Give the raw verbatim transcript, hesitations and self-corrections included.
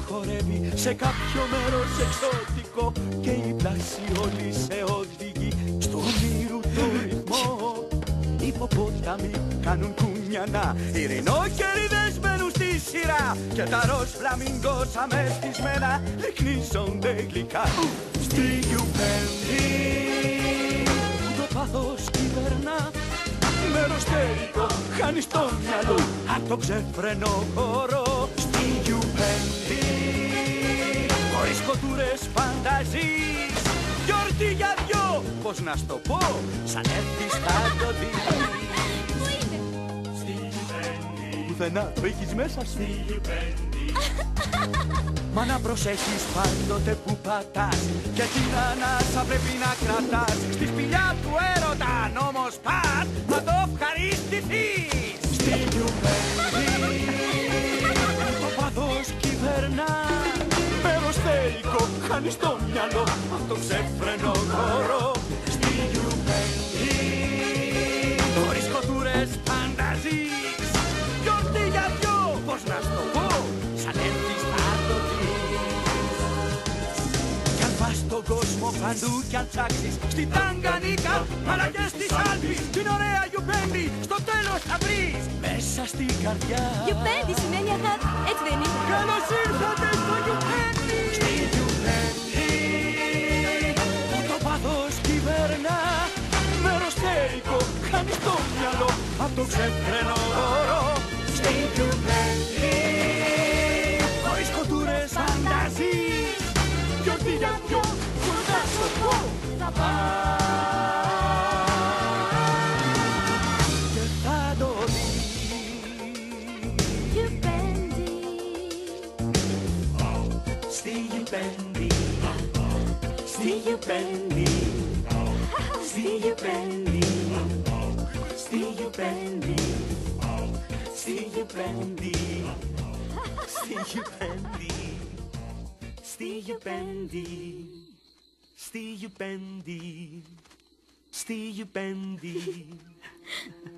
χορεύει σε κάποιο μέρος εξωτικό και η πλάση όλη σε οδηγεί στο όνειρο το ρυθμό. Υποπόταμοι κάνουν κουνιανά, οι ρινόκεριδες μένουν στη σειρά και τα ροζ φλαμίγκος αμεθυσμένα εκνίζονται γλυκά στη γιουβέντη που το πάθος κυβερνά. Μεροστέρικο χάνεις το μυαλό απ' το ξεφρενό χώρο στη γιουβέντη χωρίς κοτούρες φανταζείς. Γιορτή για δυο, πώς να στο πω, σαν έρθεις θα το δεις. Πού είναι? Στη γιουβέντη. Πουθενά το έχεις μέσα σου. Στη γιουβέντη. Μα να προσέχεις πάντοτε που πατάς και την ανάσα πρέπει να κρατάς. Στη σπηλιά του έρωτα αν όμως πας θα το ευχαριστηθείς. Στη γιουβέντη το πάθος κυβερνά. Μεροστέρικο χάνεις το μυαλό απ' το ξεφρενό χώρο. Στη γιουβέντη χωρίς κοτούρες φανταζείς. Γιορτή για δυο, πώς να στο πω, σαν έρθεις θα το δεις. Κι αν πας στον κόσμο παντού κι αν ψάξεις στην Ταγκανίκα αλλά και στη Σάλπη την ωραία γιουβέντη στο τέλος θα βρεις μέσα στην καρδιά. Γιουβέντη σημαίνει αγάπη, έτσι δεν είναι? Καλώς ήρθατε στο γιουβέντη. Στη γιουβέντη που το πάθος κυβερνά. Μεροστέρικο χάνεις το μυαλό απ' το ξεφρενό χώρο. Στη γιουβέντη χωρίς κοτούρες φανταζείς. Γιορτή για δυο, πώς να σου πω, θα πας και θα το δεις. Γιουβέντη. Στη γιουβέντη, στη γιουβέντη, στη γιουβέντη, στη γιουβέντη, στη γιουβέντη, στη γιουβέντη, στη γιουβέντη, στη γιουβέντη, στη γιουβέντη.